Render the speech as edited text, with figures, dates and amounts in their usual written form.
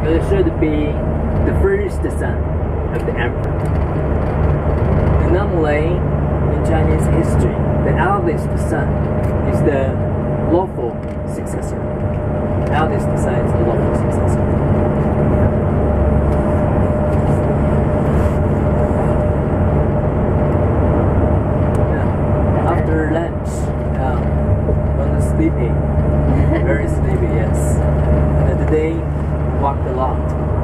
it should be the first son of the emperor. And normally, in Chinese history, the eldest son is the lawful successor. Eldest son is the lawful successor. Yeah. After lunch, when sleepy, very sleepy, yes. And today walked a lot.